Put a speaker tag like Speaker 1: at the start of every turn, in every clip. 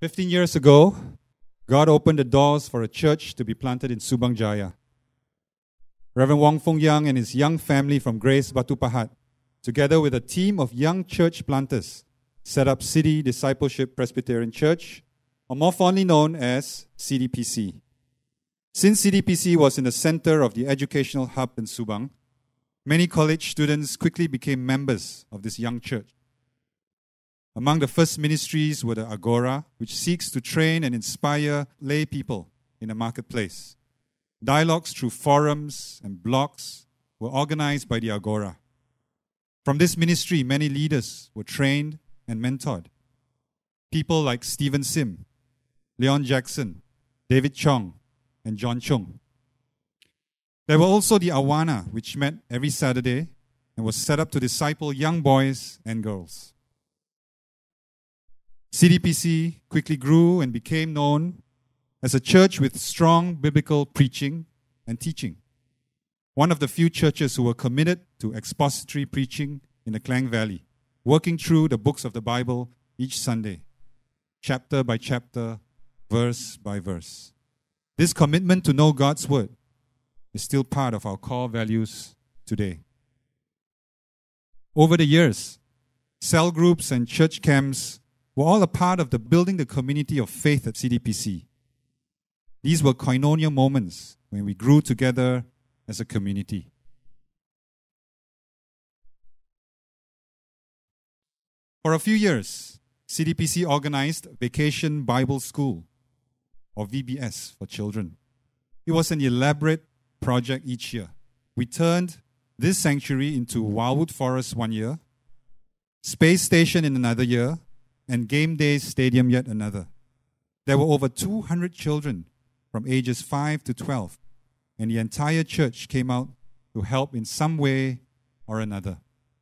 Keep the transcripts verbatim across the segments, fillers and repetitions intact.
Speaker 1: Fifteen years ago, God opened the doors for a church to be planted in Subang Jaya. Reverend Wong Fong Yang and his young family from Grace Batu Pahat, together with a team of young church planters, set up City Discipleship Presbyterian Church, or more fondly known as C D P C. Since C D P C was in the center of the educational hub in Subang, many college students quickly became members of this young church. Among the first ministries were the Agora, which seeks to train and inspire lay people in the marketplace. Dialogues through forums and blogs were organized by the Agora. From this ministry, many leaders were trained and mentored. People like Stephen Sim, Leon Jackson, David Chong, and John Chung. There were also the Awana, which met every Saturday and was set up to disciple young boys and girls. C D P C quickly grew and became known as a church with strong biblical preaching and teaching. One of the few churches who were committed to expository preaching in the Klang Valley, working through the books of the Bible each Sunday, chapter by chapter, verse by verse. This commitment to know God's Word is still part of our core values today. Over the years, cell groups and church camps were all a part of the building the community of faith at C D P C. These were koinonia moments when we grew together as a community. For a few years, C D P C organized Vacation Bible School, or V B S for children. It was an elaborate project each year. We turned this sanctuary into Wildwood Forest one year, Space Station in another year, and Game Days Stadium yet another. There were over two hundred children from ages five to twelve, and the entire church came out to help in some way or another.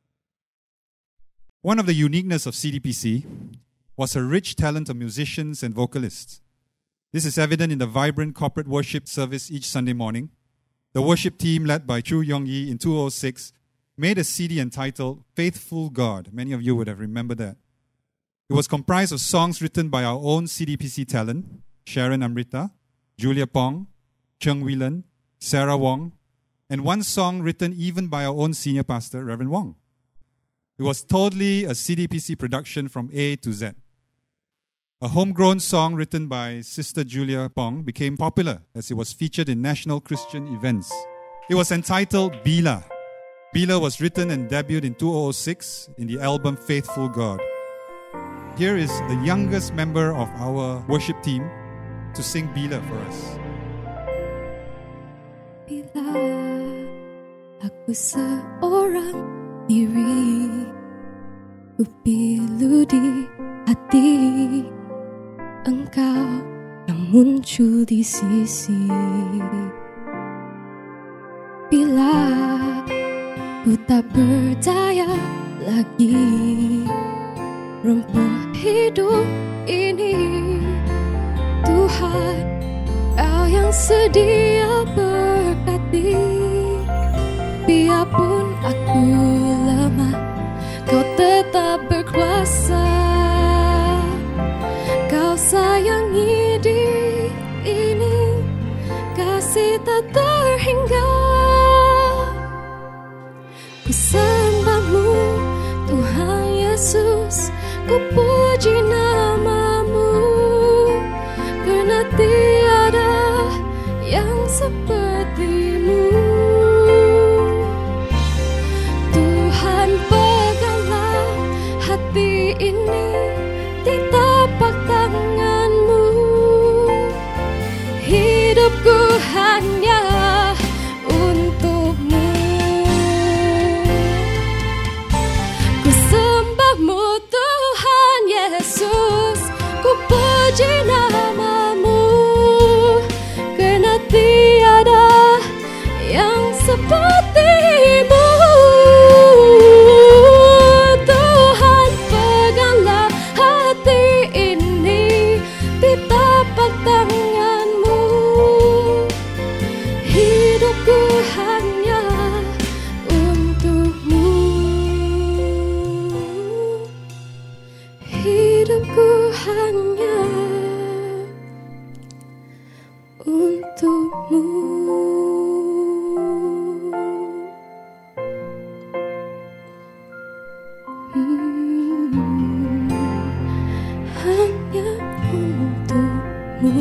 Speaker 1: One of the uniqueness of C D P C was a rich talent of musicians and vocalists. This is evident in the vibrant corporate worship service each Sunday morning. The worship team, led by Chu Yong Yi in two thousand six, made a C D entitled Faithful God. Many of you would have remembered that. It was comprised of songs written by our own C D P C talent, Sharon Amrita, Julia Pong, Cheng Whelan, Sarah Wong, and one song written even by our own senior pastor, Reverend Wong. It was totally a C D P C production from A to Z. A homegrown song written by Sister Julia Pong became popular as it was featured in national Christian events. It was entitled Bila. Bila was written and debuted in two thousand six in the album Faithful God. Here is the youngest member of our worship team to sing Bila for us.
Speaker 2: Bila aku seorang diri, ku pilu di hati, Engkau yang muncul di sisi. Bila ku tak berdaya lagi rempuh hidup ini, Tuhan, Kau yang sedia berkati. Biarpun aku lemah, Kau tetap berkuasa. Kau sayangi diri ini, kasih tak terhingga. Ku sembahmu, Tuhan Yesus, ku puji namamu, kerana tiada yang sepertimu. Tuhan, peganglah hati ini di tapak tanganmu. Hidupku hanya untukmu. Ku sembahmu, Tuhan Yesus, ku puji namamu, kerana tiada yang sepertimu. Tuhan, peganglah hati ini di tapak tanganmu. Hidupku hanya untukmu. Hidupku hanya hanya untukmu.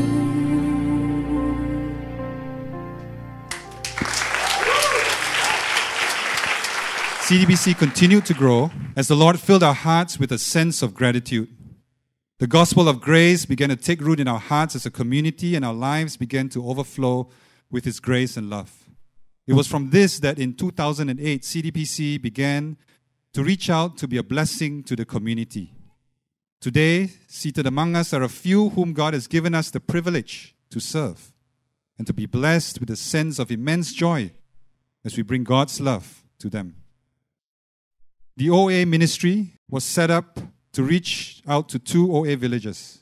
Speaker 1: C D P C continued to grow as the Lord filled our hearts with a sense of gratitude. The gospel of grace began to take root in our hearts as a community, and our lives began to overflow with His grace and love. It was from this that in two thousand eight, C D P C began to reach out to be a blessing to the community. Today, seated among us are a few whom God has given us the privilege to serve and to be blessed with a sense of immense joy as we bring God's love to them. The O A ministry was set up to reach out to two O A villages.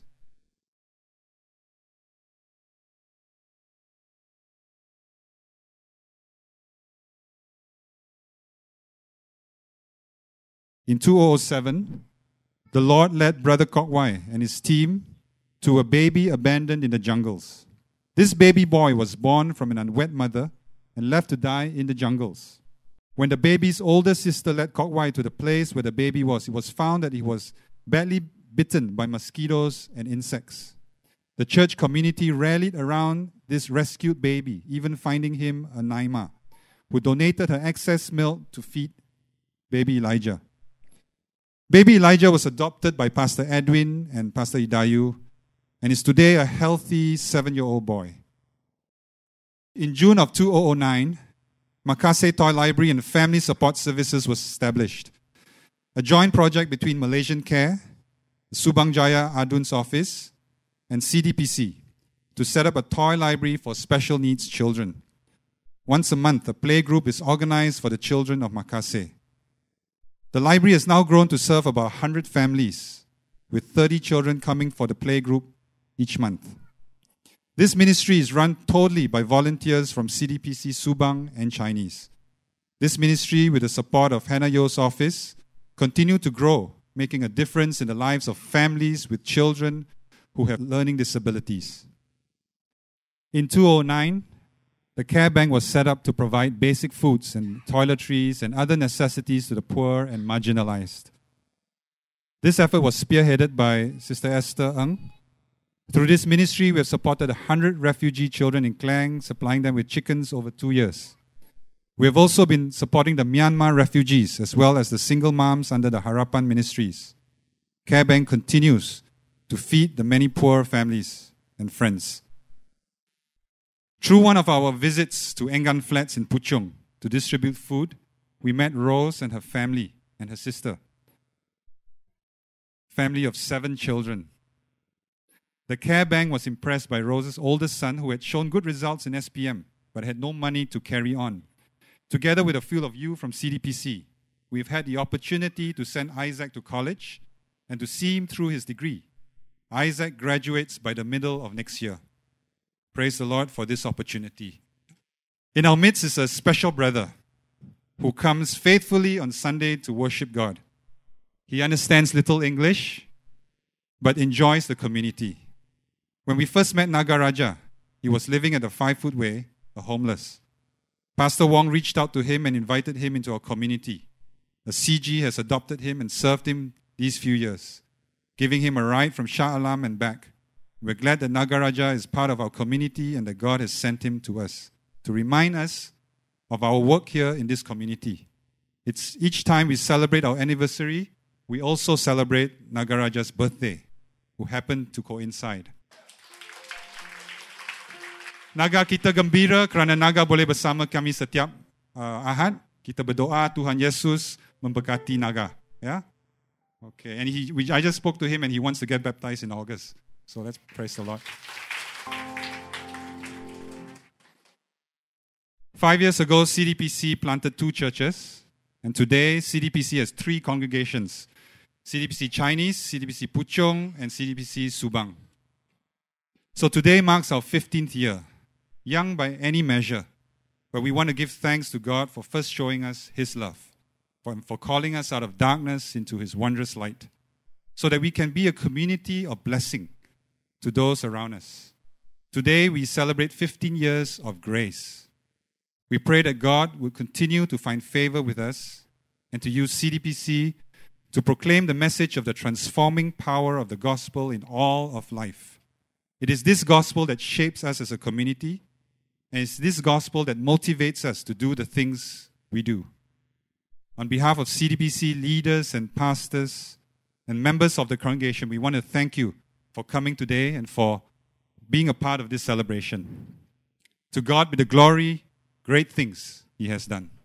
Speaker 1: In two thousand seven, the Lord led Brother Kok Wai and his team to a baby abandoned in the jungles. This baby boy was born from an unwed mother and left to die in the jungles. When the baby's older sister led Kok Wai to the place where the baby was, it was found that he was badly bitten by mosquitoes and insects. The church community rallied around this rescued baby, even finding him a Naima, who donated her excess milk to feed baby Elijah. Baby Elijah was adopted by Pastor Edwin and Pastor Idayu and is today a healthy seven-year-old boy. In June of two thousand nine, Makassar Toy Library and Family Support Services was established, a joint project between Malaysian Care, the Subang Jaya Adun's office, and C D P C to set up a toy library for special needs children. Once a month, a play group is organized for the children of Makassar. The library has now grown to serve about one hundred families, with thirty children coming for the play group each month. This ministry is run totally by volunteers from C D P C Subang and Chinese. This ministry, with the support of Hannah Yo's office, continue to grow, making a difference in the lives of families with children who have learning disabilities. In two thousand nine, the Care Bank was set up to provide basic foods and toiletries and other necessities to the poor and marginalized. This effort was spearheaded by Sister Esther Ng. Through this ministry, we have supported one hundred refugee children in Klang, supplying them with chickens over two years. We have also been supporting the Myanmar refugees as well as the single moms under the Harapan Ministries. Care Bank continues to feed the many poor families and friends. Through one of our visits to Engan Flats in Puchong to distribute food, we met Rose and her family and her sister. Family of seven children. The Care Bank was impressed by Rose's oldest son, who had shown good results in S P M but had no money to carry on. Together with a few of you from C D P C, we've had the opportunity to send Isaac to college and to see him through his degree. Isaac graduates by the middle of next year. Praise the Lord for this opportunity. In our midst is a special brother who comes faithfully on Sunday to worship God. He understands little English, but enjoys the community. When we first met Nagaraja, he was living at the Five-Foot Way, a homeless. Pastor Wong reached out to him and invited him into our community. The C G has adopted him and served him these few years, giving him a ride from Shah Alam and back. We're glad that Nagaraja is part of our community and that God has sent him to us to remind us of our work here in this community. It's each time we celebrate our anniversary, we also celebrate Nagaraja's birthday, who happened to coincide. Naga, kita gembira kerana Naga boleh bersama kami setiap uh, Ahad. Kita berdoa Tuhan Yesus memberkati Naga. Yeah? Okay. And he, we, I just spoke to him and he wants to get baptized in August. So let's praise the Lord. Five years ago, C D P C planted two churches. And today, C D P C has three congregations. C D P C Chinese, C D P C Puchong, and C D P C Subang. So today marks our fifteenth year. Young by any measure, but we want to give thanks to God for first showing us His love, for, for calling us out of darkness into His wondrous light, so that we can be a community of blessing to those around us. Today we celebrate fifteen years of grace. We pray that God will continue to find favor with us and to use C D P C to proclaim the message of the transforming power of the gospel in all of life. It is this gospel that shapes us as a community, and it's this gospel that motivates us to do the things we do. On behalf of C D P C leaders and pastors and members of the congregation, we want to thank you for coming today and for being a part of this celebration. To God be the glory, great things He has done.